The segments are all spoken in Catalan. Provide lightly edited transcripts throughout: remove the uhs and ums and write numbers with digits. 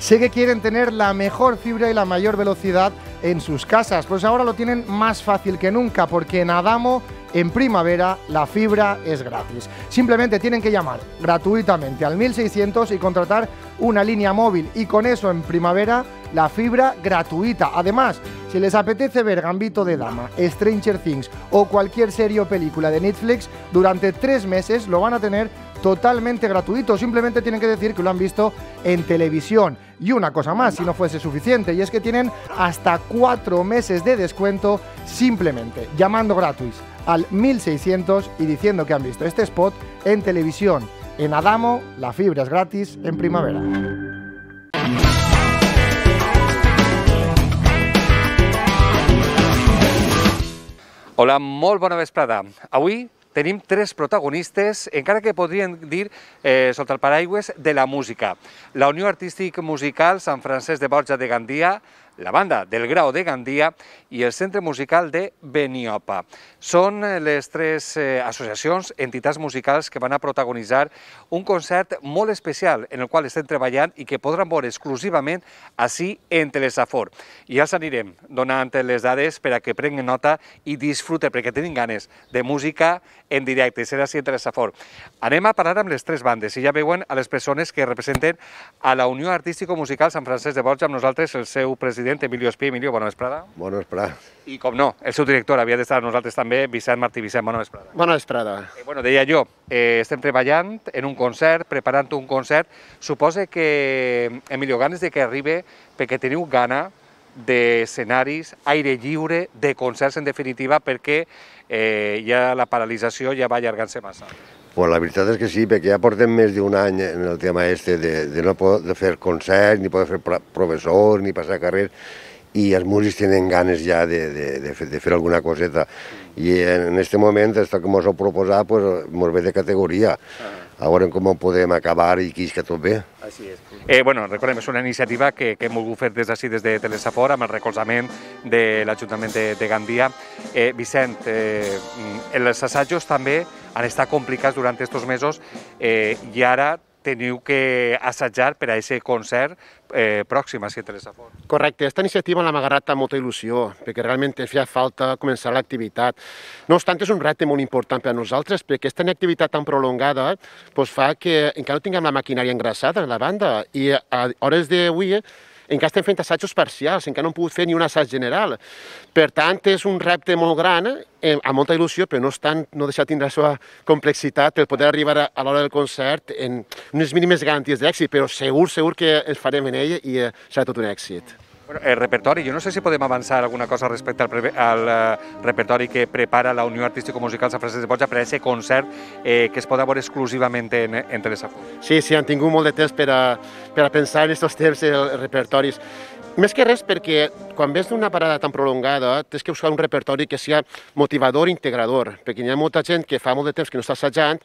Sé que quieren tener la mejor fibra y la mayor velocidad en sus casas, pues ahora lo tienen más fácil que nunca, porque en Adamo, en primavera, la fibra es gratis. Simplemente tienen que llamar gratuitamente al 1600 y contratar una línea móvil, y con eso en primavera la fibra gratuita. Además, si les apetece ver Gambito de Dama, Stranger Things o cualquier serie o película de Netflix, durante 3 meses lo van a tener totalmente gratuito. Simplemente tienen que decir que lo han visto en televisión. Y una cosa más, si no fuese suficiente, y es que tienen hasta 4 meses de descuento simplemente llamando gratis al 1600 y diciendo que han visto este spot en televisión. En Adamo, la fibra es gratis en primavera. Hola, molt bona vesprada. Avui tenim 3 protagonistes, encara que podríem dir sota el paraigües de la música. La Unió Artístic Musical Sant Francesc de Borja de Gandia, la banda del Grau de Gandia i el Centre Musical de Beniopa. Són les 3 associacions, entitats musicals que van a protagonitzar un concert molt especial en el qual estem treballant i que podran veure exclusivament ací en Telesafor. I ja els anirem donant les dades per a que prenguin nota i disfruten, perquè tenim ganes de música en directe, serà així en Telesafor. Anem a parlar amb les 3 bandes i ja veuen a les persones que representen a la Unió Artístico-Musical Sant Francesc de Borja, amb nosaltres el seu president Emilio Espí. Emilio, bona vesprada. Bona vesprada. I com no, el seu director havia d'estar amb nosaltres també, Vicent Martí. Vicent, bona vesprada. Bona vesprada. Bueno, deia jo, estem treballant en un concert, preparant un concert. Suposa que, Emilio, ganes de que arribi perquè teniu gana d'escenaris, aire lliure, de concerts en definitiva, perquè ja la paralització ja va allargant-se massa. Pues la veritat és que sí, perquè ja portem més d'un any en el tema de no poder fer concerts, ni poder fer professors, ni passar carrers, i els músics tenen ganes ja de fer alguna coseta. I en aquest moment, esto que ens heu proposat, pues, ens ve de categoria. A veure com ho podem acabar i que isca tot bé. Així és. Bueno, recordem, és una iniciativa que hem volgut fer des d'ací, des de Telesafor, amb el recolzament de l'Ajuntament de Gandia. Vicent, els assajos també han estat complicats durant aquests mesos i ara teniu que assajar per a aquest concert pròxim a Telesafor. Correcte, aquesta iniciativa l'hem agarrat amb molta il·lusió, perquè realment feia falta començar l'activitat. No obstant, és un repte molt important per a nosaltres, perquè aquesta activitat tan prolongada fa que encara no tinguem la maquinària engraçada en la banda, i a hores d'avui encara estem fent assajos parcials, encara no hem pogut fer ni un assaig general. Per tant, és un repte molt gran, amb molta il·lusió, però no obstant, no deixa de tindre la seva complexitat per poder arribar a l'hora del concert en unes mínimes garanties d'èxit, però segur que ens farem en ell i serà tot un èxit. El repertori, jo no sé si podem avançar alguna cosa respecte al repertori que prepara la Unió Artístico-Musical Sant Francesc de Borja per a aquest concert que es pot veure exclusivament en Telesafor. Sí, han tingut molt de temps per a pensar en aquests temps els repertoris. Més que res perquè quan ves d'una parada tan prolongada tens que buscar un repertori que sigui motivador i integrador, perquè hi ha molta gent que fa molt de temps que no està assajant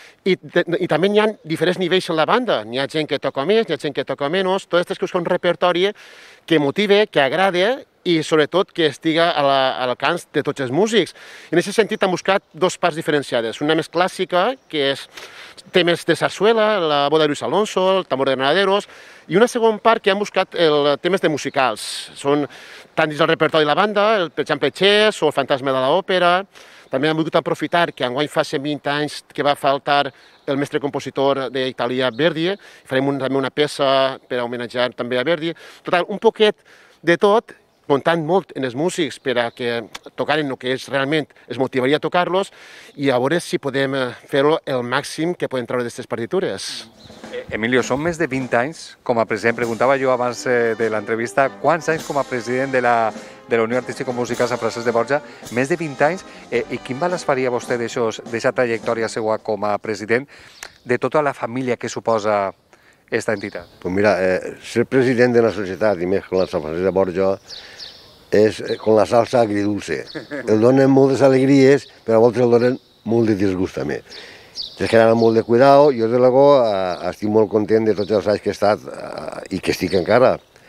i també hi ha diferents nivells en la banda. Hi ha gent que toca més, hi ha gent que toca menys. Tot tens que buscar un repertori que motive, que agrade i sobretot que estigui a l'alcance de tots els músics. En aquest sentit hem buscat 2 parts diferenciades. Una més clàssica, que és temes de sarsuela, la boda de Luis Alonso, el tambor de Granaderos, i una segona part que hem buscat temes de musicals. Són tant dins el repertori de la banda, per exemple, Chess o el Fantasma de l'Òpera. També hem volgut aprofitar que enguany fa 120 anys que va faltar el mestre compositor d'Itàlia Verdi. Farem també una peça per a homenatjar també a Verdi. Total, un poquet de tot, comptant molt en els músics per a que tocaren el que realment es motivaria a tocar-los i a veure si podem fer-ho el màxim que podem treure d'aquestes partitures. Emilio, són més de 20 anys com a president. Preguntava jo abans de l'entrevista quants anys com a president de la Unió Artístico-Musical Sant Francesc de Borja. Més de 20 anys. I quin balanç faria vostè d'aquesta trajectòria seva com a president de tota la família que suposa aquesta entitat? Pues mira, ser president de la societat, i més con la Sant Francesc de Borja, és con la salsa agridulce. El donen moltes alegries, però a voltes el donen molt de disgust també. Tens que anar amb molt de cuidado. Jo, de luego, estic molt content de tots els anys que he estat i que estic encara.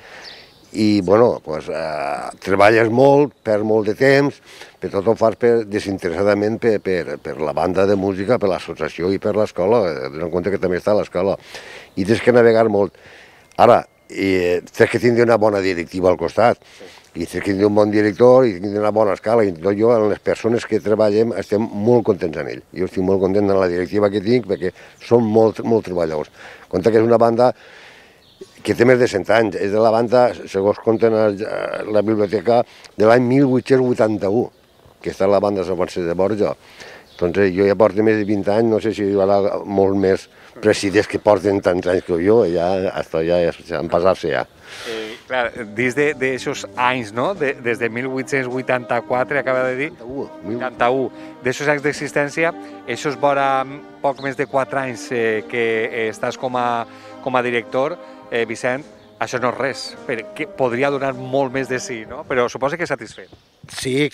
I, bueno, treballes molt, perds molt de temps, però tot ho fas desinteressadament per la banda de música, per l'associació i per l'escola, tenint en compte que també està a l'escola. I tens que navegar molt. Ara, i tens que tindre una bona directiva al costat. I tens que tindre un bon director i tindre una bona escala. I tot jo, les persones que treballem, estem molt contents amb ell. Jo estic molt content amb la directiva que tinc perquè són molt treballadors. Compte que és una banda que té més de 100 anys. És de la banda, segons compten la biblioteca, de l'any 1881, que està la banda de Sant Francesc de Borja. Doncs jo ja porto més de 20 anys, no sé si hi haurà molt més presidents que porten tants anys com jo, ja han passat-se ja. Clar, dins d'aixòs anys, no? Des de 1884, acaba de dir? 81. D'aixòs anys d'existència, això és vora poc més de 4 anys que estàs com a director, Vicent, això no és res, perquè podria donar molt més de sí, no? Però suposo que és satisfet. Sí.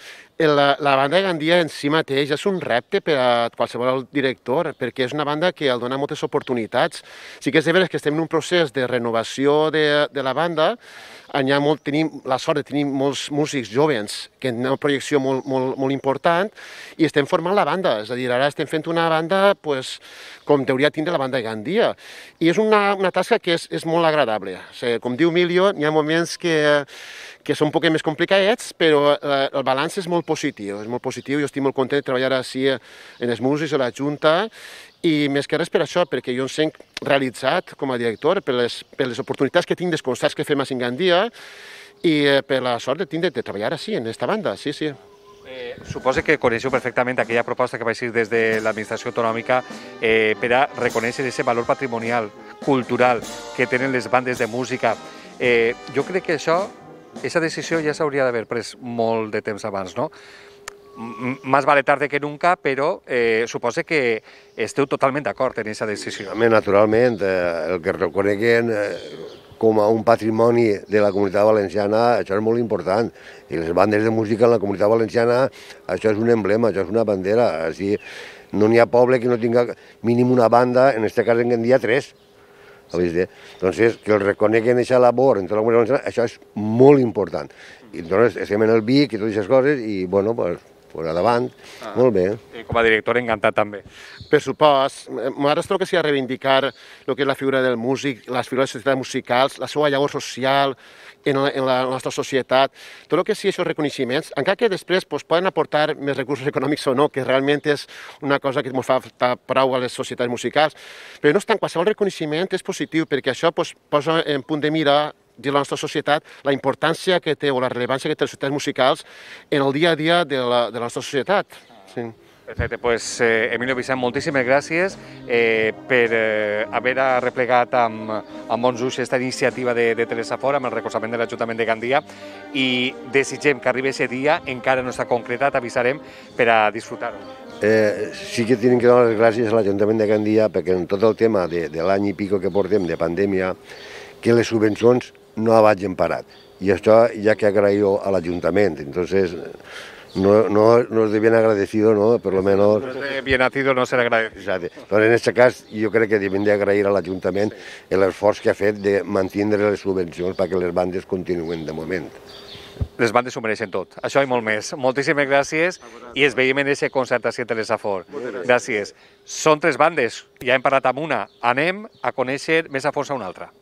La banda de Gandia en si mateix és un repte per a qualsevol director, perquè és una banda que el dona moltes oportunitats. Sí que és de veres que estem en un procés de renovació de la banda, tenim la sort de tenir molts músics joves que tenen una projecció molt important i estem formant la banda, és a dir, ara estem fent una banda com hauria de tindre la banda de Gandia. I és una tasca que és molt agradable. Com diu Emilio, hi ha moments que són un poc més complicats, però el balanç és molt positiu. Jo estic molt content de treballar així en els músics, a la Junta, i més que res per això, perquè jo em sent realitzat com a director per les oportunitats que tinc dels concerts que fem a Gandia i per la sort de treballar així, en aquesta banda, sí. Suposo que coneixeu perfectament aquella proposta que va ser des de l'administració autonòmica per a reconèixer aquest valor patrimonial, cultural, que tenen les bandes de música. Jo crec que aquesta decisió ja s'hauria d'haver pres molt de temps abans, no? Más vale tarde que nunca, però suposo que esteu totalment d'acord en aquesta decisió. Naturalment, el que reconeguen com a un patrimoni de la Comunitat Valenciana, això és molt important. I les bandes de música en la Comunitat Valenciana, això és un emblema, això és una bandera. Així, no n'hi ha poble que no tinga mínim una banda, en aquest cas en Gandia 3. Entonces, que el reconeguen aquesta labor en tota la Comunitat Valenciana, això és molt important. I entonces estem en el Vic i totes aquestes coses i, bueno, pues endavant, molt bé. Com a director encantat també. Per supost, m'agrada trobo que s'ha de reivindicar el que és la figura del músic, les figures de societats musicals, la seva llavor social en la nostra societat, tot el que sigui aquests reconeixements, encara que després poden aportar més recursos econòmics o no, que realment és una cosa que ens fa prou a les societats musicals, però no obstant, qualsevol reconeixement és positiu, perquè això posa en punt de mira de la nostra societat la importància que té o la rellevància que té les societats musicals en el dia a dia de la nostra societat. Sí. Perfecte, doncs Emilio Vicent, moltíssimes gràcies per haver replegat amb bons ulls aquesta iniciativa de Telesafor amb el recolzament de l'Ajuntament de Gandia i desitgem que arribi aquest dia, encara no està concretat, avisarem per a disfrutar-ho. Sí que tenen que donar les gràcies a l'Ajuntament de Gandia perquè en tot el tema de l'any i pico que portem de pandèmia, que les subvencions no vagin parat. I això ja que agraïo a l'Ajuntament. Entonces, no es de bien agradecido, ¿no? Por lo menos... No es de bien nacido, no ser agradecido. Exacte. Però en aquest cas jo crec que hem d'agrair a l'Ajuntament l'esforç que ha fet de mantenir les subvencions perquè les bandes continuen de moment. Les bandes s'ho mereixen tot, això i molt més. Moltíssimes gràcies i ens veiem en aquest concert a Telesafor. Gràcies. Són 3 bandes, ja hem parlat amb una. Anem a conèixer més a fons una altra.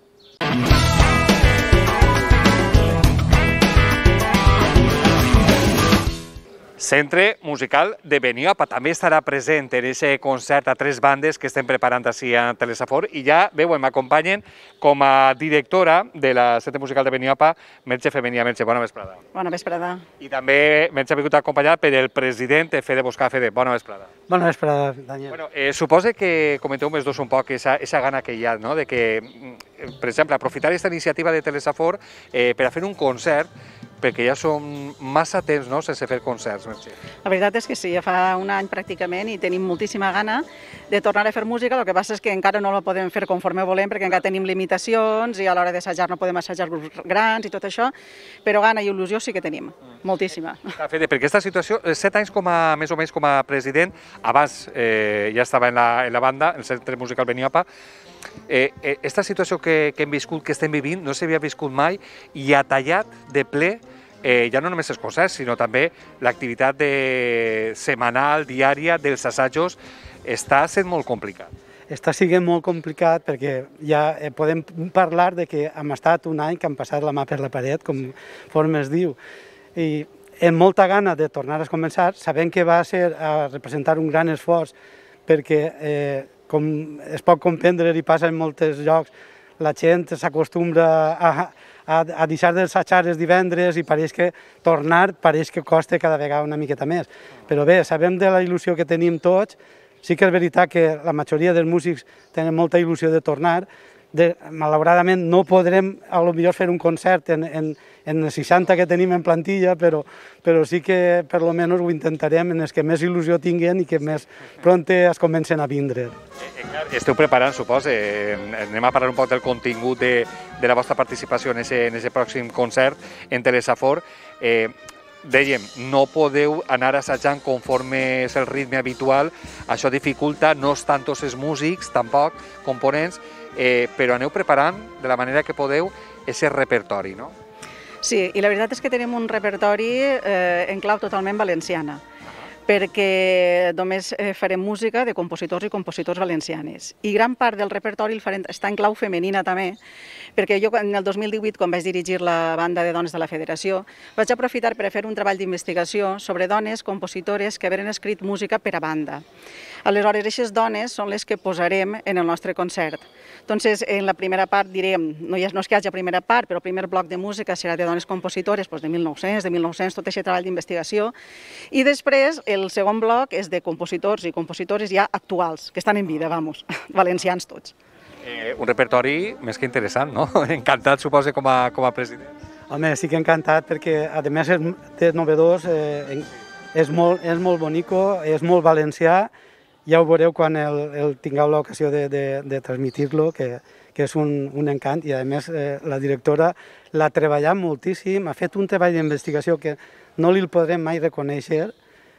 Centre Musical de Beniopa també estarà present en aquest concert a 3 bandes que estem preparant així a Telesafor i ja veuen, m'acompanyen com a directora de la Centre Musical de Beniopa, Merche Femenia. Merche, bona vesprada. Bona vesprada. I també Merche ha vingut acompanyat per el president Fede Boscà. Fede, bona vesprada. Bona vesprada, Daniel. Bueno, suposo que comenteu més dos un poc aquesta gana que hi ha, no? De que, per exemple, aprofitar aquesta iniciativa de Telesafor per a fer un concert perquè ja som massa temps, no?, sense fer concerts, Merche. La veritat és que sí, ja fa un any pràcticament i tenim moltíssima gana de tornar a fer música, el que passa és que encara no la podem fer conforme volem perquè encara tenim limitacions i a l'hora d'assajar no podem assajar grups grans i tot això, però gana i il·lusió sí que tenim, moltíssima. Fede, perquè aquesta situació, 7 anys més o menys com a president, abans ja estava en la banda, en el Centre Musical Beniopa, aquesta situació que hem viscut, que estem vivint, no s'havia viscut mai i ha tallat de ple ja no només els concerts, sinó també l'activitat setmanal, diària, dels assajos, està sent molt complicat. està sent molt complicat perquè ja podem parlar de que hem estat un any que hem passat la mà per la paret, conforme es diu, i amb molta gana de tornar a començar, sabent que va ser a representar un gran esforç perquè, com es pot comprendre i passa en molts llocs, la gent s'acostumbra a deixar d'assajar els divendres i pareix que tornar costa cada vegada una miqueta més. Però bé, sabem de la il·lusió que tenim tots, sí que és veritat que la majoria dels músics tenen molta il·lusió de tornar, malauradament no podrem a lo millor fer un concert en els 60 que tenim en plantilla, però sí que per lo menys ho intentarem en els que més il·lusió tinguen i que més pront es comencen a vindre. Esteu preparant, suposo, anem a parlar un poc del contingut de la vostra participació en aquest pròxim concert en Telesafor. Dèiem, no podeu anar assajant conforme és el ritme habitual, això dificulta, no estan tots els músics, tampoc, components, però aneu preparant de la manera que podeu aquest repertori, no? Sí, i la veritat és que tenim un repertori en clau totalment valenciana, perquè només farem música de compositors i compositors valencianes. I gran part del repertori està en clau femenina també, perquè jo en el 2018, quan vaig dirigir la banda de dones de la Federació, vaig aprofitar per a fer un treball d'investigació sobre dones compositores que havien escrit música per a banda. Aleshores, aquestes dones són les que posarem en el nostre concert. Entonces, en la primera part direm, no és que hi hagi primera part, però el primer bloc de música serà de dones compositores de 1900, tot aquest treball d'investigació, i després el segon bloc és de compositors i compositores ja actuals, que estan en vida, valencians tots. Un repertori més que interessant, no? Encantat, suposo, com a president. Home, sí que encantat, perquè a més és novedós, és molt bonico, és molt valencià. Ja ho veureu quan tingueu l'ocasió de transmitir-lo, que és un encant, i a més la directora l'ha treballat moltíssim, ha fet un treball d'investigació que no li podrem mai reconèixer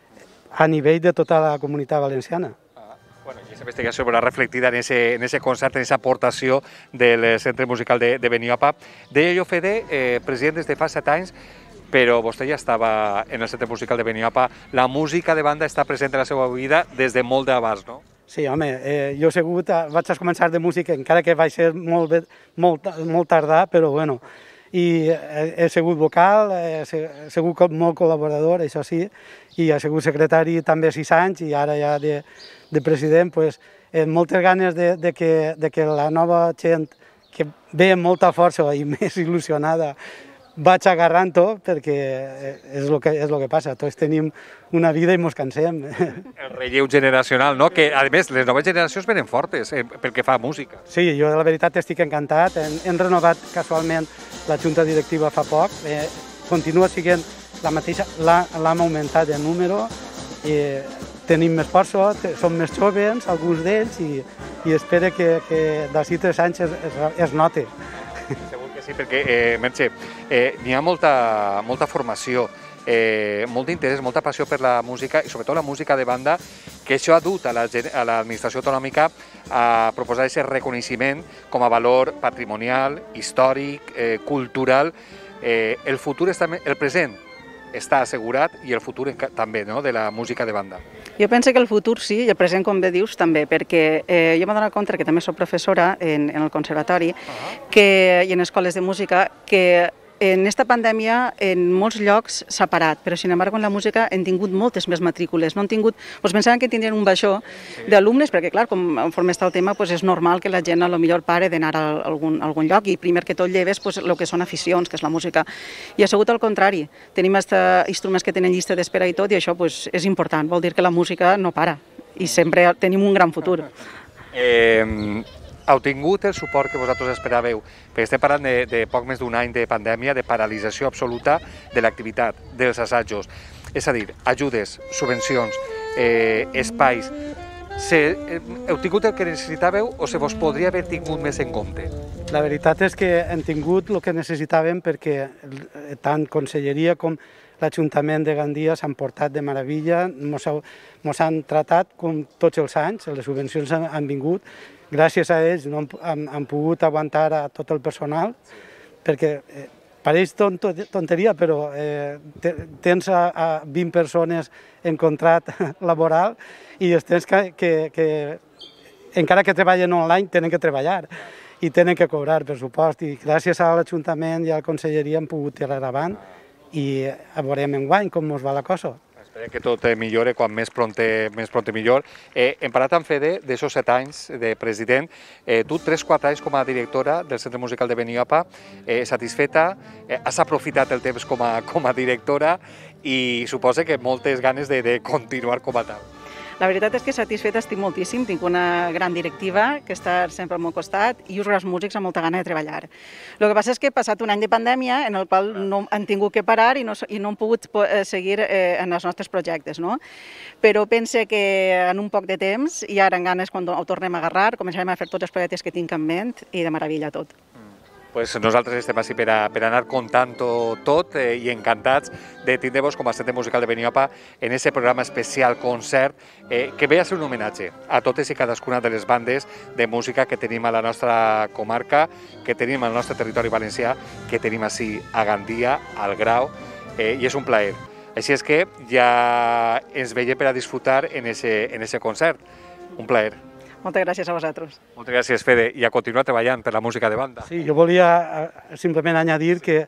a nivell de tota la comunitat valenciana. Bueno, i aquesta investigació veurà reflectida en aquest concert, en aquesta aportació del Centre Musical de Beniopa. Deia jo, Fede, president des de fa 7 anys, però vostè ja estava en el Centre Musical de Beniopa. La música de banda està present en la seva vida des de molt d'abans, no? Sí, home, jo vaig començar de música, encara que vaig ser molt tardà, però bueno, i he sigut vocal, he sigut molt col·laborador, això sí, i he sigut secretari també 6 anys, i ara ja de president, amb moltes ganes de que la nova gent que ve amb molta força i més il·lusionada vaig agarrant-ho, perquè és el que passa, tots tenim una vida i mos cansem. El relleu generacional, no? Que, a més, les noves generacions venen fortes pel que fa a música. Sí, jo la veritat estic encantat. Hem renovat casualment la junta directiva fa poc. Continua sent la mateixa, l'hem augmentat de número, tenim més força, som més joves, alguns d'ells, i espero que d'ací 3 anys es noti. Segur que sí, perquè, Merche, n'hi ha molta formació, molt d'interès, molta passió per la música, i sobretot la música de banda, que això ha dut a l'administració autonòmica a proposar aquest reconeixement com a valor patrimonial, històric, cultural. El futur està, el present està assegurat, i el futur també, no?, de la música de banda. Jo penso que el futur sí, i el present, com bé dius, també, perquè jo m'he donat compte que també soc professora en el conservatori i en escoles de música, que en aquesta pandèmia en molts llocs s'ha parat, però sin embargo en la música hem tingut moltes més matrícules. No han tingut, pensaven que tindrien un baixó d'alumnes, perquè clar, conforme està el tema, és normal que la gent a lo millor pare d'anar a algun lloc, i primer que tot lleves el que són aficions, que és la música. I ha sigut al contrari. Tenim instruments que tenen llista d'espera i tot, i això és important. Vol dir que la música no para, i sempre tenim un gran futur. Heu tingut el suport que vosaltres esperàveu? Perquè estem parlant de poc més d'un any de pandèmia, de paralització absoluta de l'activitat, dels assajos. És a dir, ajudes, subvencions, espais. Heu tingut el que necessitàveu o se vos podria haver tingut més en compte? La veritat és que hem tingut el que necessitàvem, perquè tant Conselleria com l'Ajuntament de Gandia s'han portat de meravella, ens han tratat com tots els anys, les subvencions han vingut. Gràcies a ells hem pogut aguantar a tot el personal, perquè pareix tonteria, però tens a 20 persones en contrat laboral i els tens que encara que treballen online, tenen que treballar i tenen que cobrar pressupost. I gràcies a l'Ajuntament i a la Conselleria hem pogut tirar avant i veurem enguany com ens va la cosa. Esperem que tot millore quan més pront millor. Hem parlat amb Fede d'aixòs 7 anys de president. Tu, 3-4 anys com a directora del Centre Musical de Beniopa, satisfeta, has aprofitat el temps com a directora i suposa que moltes ganes de continuar com a tal. La veritat és que satisfeta estic moltíssim, tinc una gran directiva que està sempre al meu costat i uns grans músics amb molta gana de treballar. El que passa és que he passat un any de pandèmia en el qual no han tingut que parar i no hem pogut seguir en els nostres projectes, no? Però pense que en un poc de temps i ara en ganes quan ho tornem a agarrar, començarem a fer tots els projectes que tinc en ment i de meravella tot. Pues nosaltres estem així per anar contant-ho tot i encantats de tindre-vos com a Centre Musical de Beniopa en aquest programa especial concert que ve a ser un homenatge a totes i cadascuna de les bandes de música que tenim a la nostra comarca, que tenim al nostre territori valencià, que tenim així a Gandia, al Grau, i és un plaer. Així és que ja ens veiem per a disfrutar en aquest concert. Un plaer. Moltes gràcies a vosaltres. Moltes gràcies, Fede, i a continuar treballant per la música de banda. Sí, jo volia simplement añadir que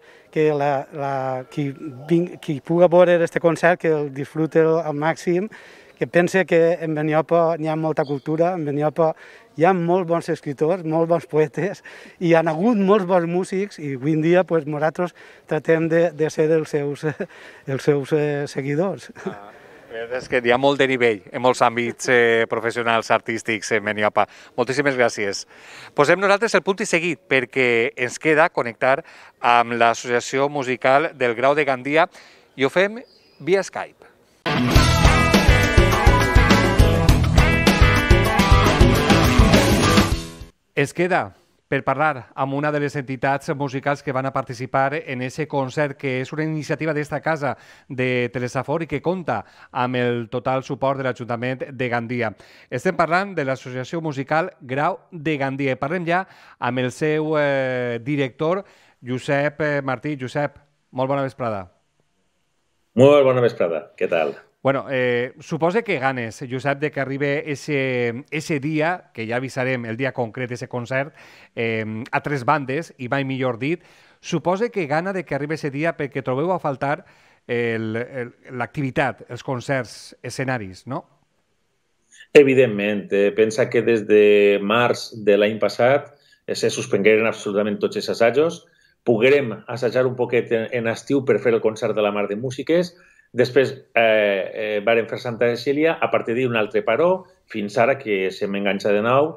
qui pugui veure aquest concert, que el disfrute al màxim, que pense que en Beniopa hi ha molta cultura, en Beniopa hi ha molts bons escriptors, molts bons poetes, i hi ha hagut molts bons músics, i avui en dia nosaltres tratem de ser els seus seguidors. És que hi ha molt de nivell en molts àmbits professionals, artístics en Beniopa. Moltíssimes gràcies. Posem nosaltres el punt i seguit perquè ens queda connectar amb l'Associació Musical del Grau de Gandia i ho fem via Skype. Es queda per parlar amb una de les entitats musicals que van a participar en aquest concert, que és una iniciativa d'esta casa de Telesafor i que compta amb el total suport de l'Ajuntament de Gandia. Estem parlant de l'Associació Musical Grau de Gandia i parlem ja amb el seu director, Josep Martí. Josep, molt bona vesprada. Molt bona vesprada, què tal? Bueno, suposa que ganes, Josep, de que arribi ese dia, que ja avisarem el dia concret d'aquest concert, a 3 bandes, i mai millor dit, suposa que gana de que arribi ese dia perquè trobeu a faltar l'activitat, els concerts, escenaris, no? Evidentment. Pensa que des de març de l'any passat se suspengueren absolutament tots els assajos. Poguérem assajar un poquet en estiu per fer el concert de la Mar de Músiques. Després vàrem fer Santa Cecília, a partir d'un altre paró, fins ara que s'hem enganxat de nou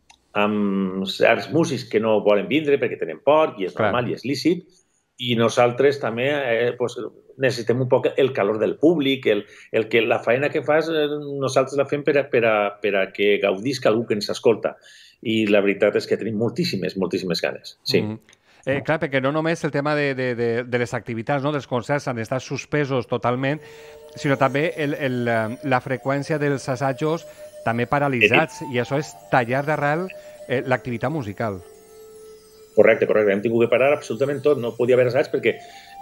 amb certs músics que no volen vindre perquè tenen por, i és normal i és lícit, i nosaltres també necessitem un poc el calor del públic, la feina que fas nosaltres la fem per a que gaudisca algú que ens escolta. I la veritat és que tenim moltíssimes ganes. Sí. Clar, perquè no només el tema de les activitats, dels concerts han estat suspesos totalment, sinó també la freqüència dels assajos també paralitzats, i això és tallar d'arrel l'activitat musical. Correcte. Hem tingut que parar absolutament tot. No podia haver assaig perquè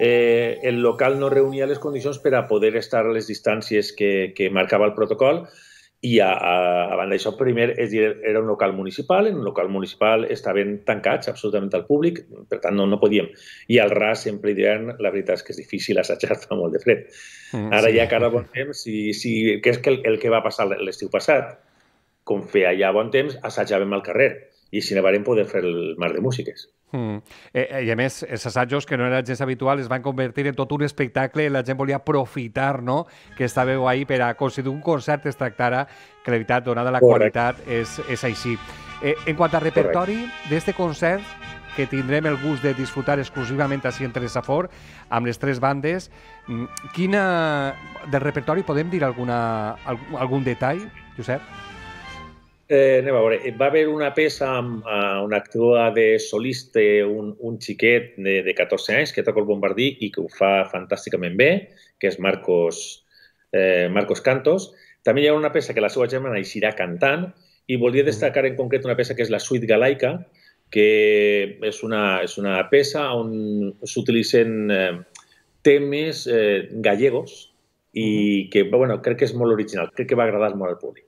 el local no reunia les condicions per a poder estar a les distàncies que marcava el protocol. I a banda d'això, primer, era un local municipal, en un local municipal estaven tancats absolutament al públic, per tant no podíem. I al ras, sempre d'hivern, la veritat és que és difícil assajar, fa molt de fred. Ara ja cada bon temps, que és el que va passar l'estiu passat, com feia ja bon temps, assajàvem al carrer i així ne vam poder fer el Mar de Músiques. I a més, els assajos que no eren gens habituals es van convertir en tot un espectacle, la gent volia aprofitar, no?, que estàveu ahí per a constituir un concert es tractara, que la veritat, donada la qualitat, és així. En quant a repertori d'este concert, que tindrem el gust de disfrutar exclusivament així en Telesafor, amb les 3 bandes, del repertori podem dir algun detall, Josep? Anem a veure, va haver una peça amb un actor de solista, un xiquet de 14 anys que toca el bombardí i que ho fa fantàsticament bé, que és Marcos Cantos. També hi ha una peça que la seva germana eixirà cantant i volia destacar en concret una peça que és la Suite Galaica, que és una peça on s'utilitzen temes gallegos i que crec que és molt original, crec que va agradar molt al públic.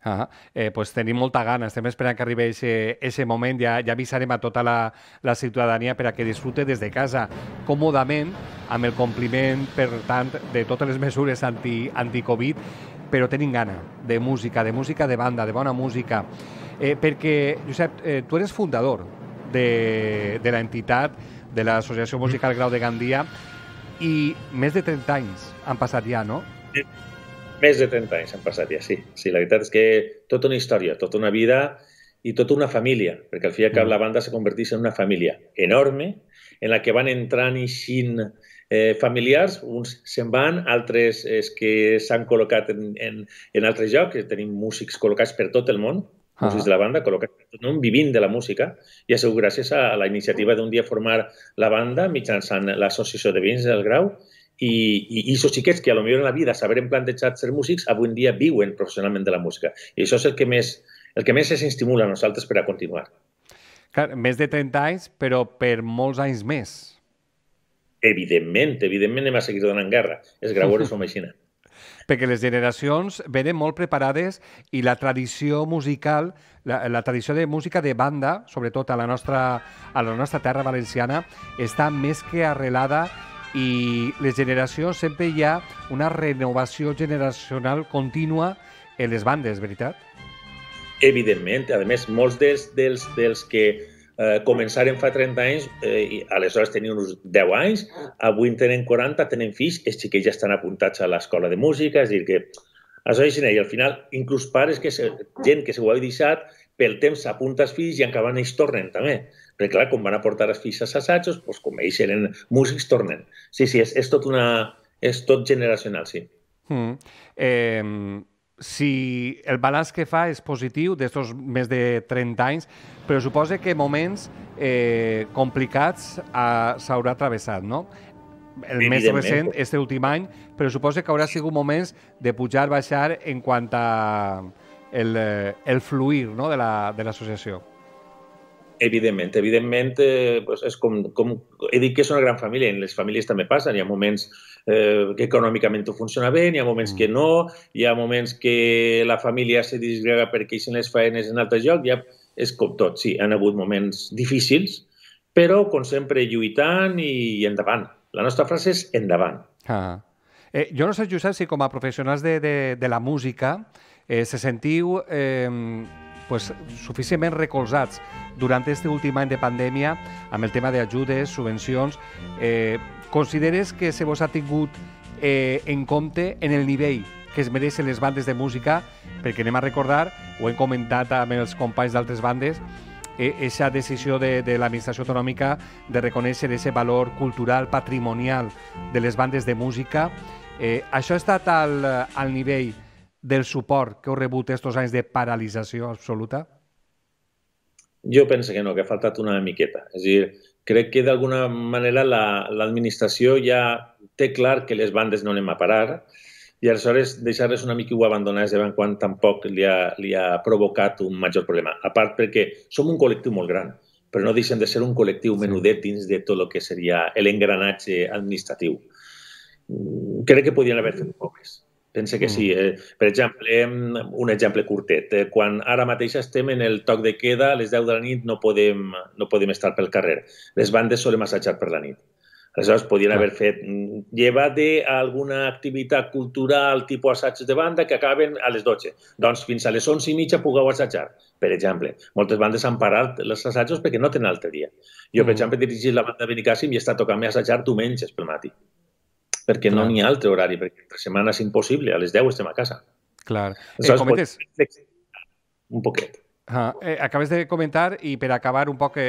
Pues tenim molta gana, estem esperant que arribi ese moment, ja avisarem a tota la ciutadania per a que disfrute des de casa còmodament, amb el compliment, per tant, de totes les mesures anti-Covid, però tenim gana de música, de banda, de bona música. Perquè, Josep, tu eres fundador de l'entitat, de l'Associació Musical Grau de Gandia, i més de 30 anys han passat ja, no? Més de 30 anys han passat ja, sí. Sí, la veritat és que tota una història, tota una vida i tota una família, perquè al fi i al cap la banda se converteix en una família enorme, en la que van entrant i eixint familiars, uns se'n van, altres és que s'han col·locat en altres llocs, tenim músics col·locats per tot el món, músics de la banda, col·locats per tot el món, vivint de la música, i ha sigut gràcies a la iniciativa d'un dia formar la banda mitjançant l'associació de veïns del Grau, i aquests xiquets que potser en la vida s'haurien plantejat ser músics, avui en dia viuen professionalment de la música. I això és el que més ens estimula a nosaltres per a continuar. Clar, més de 30 anys, però per molts anys més. Evidentment anem a seguir donant guerra. Els grauers som així. Perquè les generacions venen molt preparades i la tradició musical, la tradició de música de banda, sobretot a la nostra terra valenciana, està més que arrelada i les generacions sempre hi ha una renovació generacional contínua en les bandes, veritat? Evidentment. A més, molts dels que començaren fa 30 anys, aleshores tenien uns 10 anys, avui en tenen 40, tenen fills, els xiquets ja estan apuntats a l'escola de música, és a dir que això és així, i al final, inclús pares, gent que s'ho ha deixat, pel temps s'apunta els fills i encara ells tornen també. Perquè, clar, quan van a portar els fills als assajos, com ells eren músics, tornen. Sí, és tot generacional, sí. Si el balanç que fa és positiu d'estos més de 30 anys, però suposa que moments complicats s'haurà travessat, no? El més recent, este últim any, però suposa que haurà sigut moments de pujar, baixar en quant a el fluir de l'associació. Evidentment, és com he dit que és una gran família, en les famílies també passen, hi ha moments que econòmicament ho funciona bé, hi ha moments que no, hi ha moments que la família se disgrega perquè eixen les feines en altres llocs, és com tot, sí, han hagut moments difícils, però com sempre lluitant i endavant. La nostra frase és endavant. Jo no sé, Josep, si com a professionals de la música se sentiu suficientment recolzats durant aquest últim any de pandèmia amb el tema d'ajudes, subvencions. Consideres que se vos ha tingut en compte en el nivell que es mereixen les bandes de música? Perquè anem a recordar, ho hem comentat amb els companys d'altres bandes, aquesta decisió de l'administració autonòmica de reconèixer aquest valor cultural, patrimonial de les bandes de música. Això ha estat al nivell del suport que heu rebut aquests anys de paralització absoluta? Jo penso que no, que ha faltat una miqueta. És a dir, crec que d'alguna manera l'administració ja té clar que les bandes no anem a parar i aleshores deixar-les una mica abandonades de vegades quan tampoc li ha provocat un major problema. A part perquè som un col·lectiu molt gran, però no deixem de ser un col·lectiu menudet dins de tot el que seria l'engranatge administratiu. Crec que podrien haver fet un poc més. Penso que sí. Per exemple, un exemple curtet. Quan ara mateix estem en el toc de queda, a les 10 de la nit no podem estar pel carrer. Les bandes solen assajar per la nit. Aleshores, podrien haver fet llevat d'alguna activitat cultural tipus assajos de banda que acaben a les 12. Doncs fins a les 11:30 pugueu assajar, per exemple. Moltes bandes han parat els assajos perquè no tenen altre dia. Jo, per exemple, he dirigit la banda de Benicàssim i està tocant-me assajar diumenges pel matí. Perquè no n'hi ha altre horari, perquè entre setmana és impossible, a les 10 estem a casa. Clar. Comentes? Un poquet. Acabes de comentar, i per acabar un poc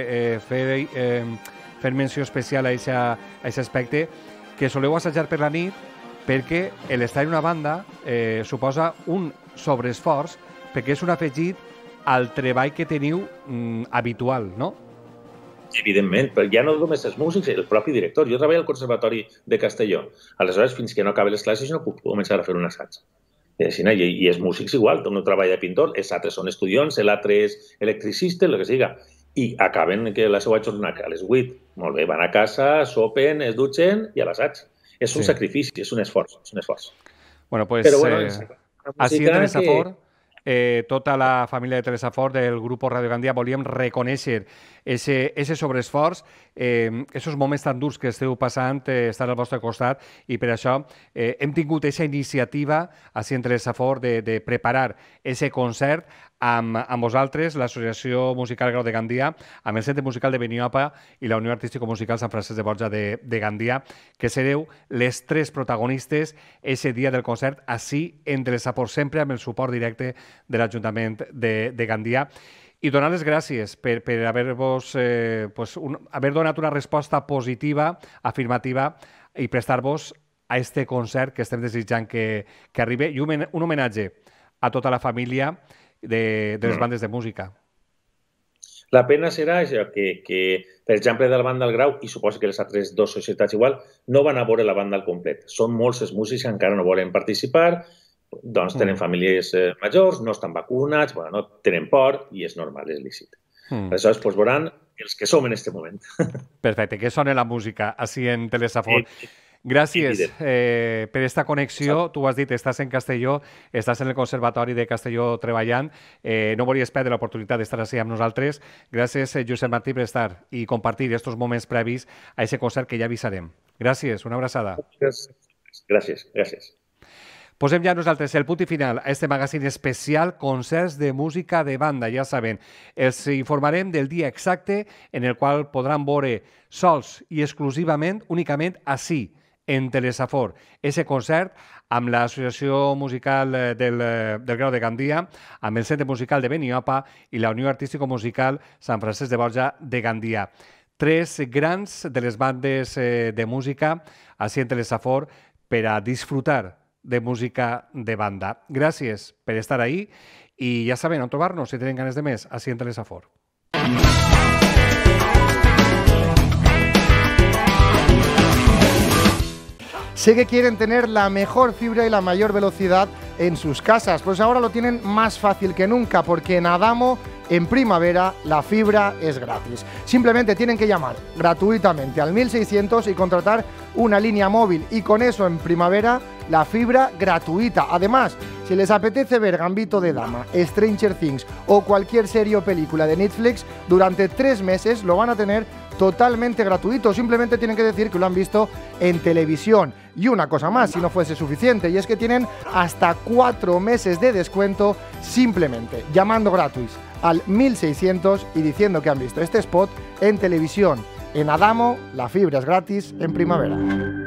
fer menció especial a aquest aspecte, que soleu assajar per la nit perquè l'estar en una banda suposa un sobreesforç, perquè és un afegit al treball que teniu habitual, no? Evidentment, però ja no només els músics, el propi director. Jo treballo al Conservatori de Castelló. Aleshores, fins que no acabi les classes, no puc començar a fer un assaig. I els músics igual, un treballa de pintor, els altres són estudiants, l'altre és electricista, el que siga. I acaben que la seva jornada a les 8. Molt bé, van a casa, sopen, es dutxen i a l'assaig. És un sacrifici, és un esforç. Bueno, pues, així de Desafor, tota la família de Telesafort del grup Radio Gandia volíem reconèixer ese sobreesforç, esos moments tan durs que esteu passant, estar al vostre costat, i per això hem tingut aquesta iniciativa així en Telesafort de preparar ese concert amb vosaltres, l'Associació Musical Grau de Gandia, amb el Centre Musical de Beniopa i la Unió Artística Musical Sant Francesc de Borja de Gandia, que sereu les 3 protagonistes ese dia del concert, així en Telesafort, sempre amb el suport directe de l'Ajuntament de Gandia. I donar les gràcies per haver-vos haver donat una resposta positiva, afirmativa, i prestar-vos a este concert que estem desitjant que arribi, i un homenatge a tota la família de les bandes de música. La pena serà això, que, per exemple, de la banda del Grau, i suposo que les altres 2 societats igual, no van a veure la banda al complet. Són molts els músics que encara no volen participar, doncs tenen famílies majors, no estan vacunats, no tenen por, i és normal, és lícit. Aleshores, veuran els que som en aquest moment. Perfecte, que sona la música, així en Telesafort. Gràcies per aquesta connexió. Tu has dit, estàs en Castelló, estàs en el Conservatori de Castelló treballant. No volies perdre l'oportunitat d'estar així amb nosaltres. Gràcies, Josep Martí, per estar i compartir aquests moments previs a aquest concert que ja avisarem. Gràcies, una abraçada. Gràcies, gràcies. Posem ja nosaltres el punt i final a este magazín especial Concerts de Música de Banda. Ja saben, els informarem del dia exacte en el qual podran veure sols i exclusivament, únicament així, en Telesafort, ese concert amb l'Associació Musical del Grau de Gandia, amb el Centre Musical de Beniopa i la Unió Artística Musical Sant Francesc de Borja de Gandia. 3 grans de les bandes de música així en Telesafort per a disfrutar de música de banda. Gràcies per estar ahí i ja saben on trobar-nos si tenen ganes de més així en Telesafort. Sé que quieren tener la mejor fibra y la mayor velocidad en sus casas, pues ahora lo tienen más fácil que nunca, porque en Adamo, en primavera, la fibra es gratis. Simplemente tienen que llamar gratuitamente al 1600 y contratar una línea móvil, y con eso en primavera la fibra gratuita. Además, si les apetece ver Gambito de Dama, Stranger Things o cualquier serie o película de Netflix, durante 3 meses lo van a tener totalmente gratuito. Simplemente tienen que decir que lo han visto en televisión. Y una cosa más, si no fuese suficiente, y es que tienen hasta 4 meses de descuento simplemente llamando gratis al 1600 y diciendo que han visto este spot en televisión. En Adamo, la fibra es gratis en primavera.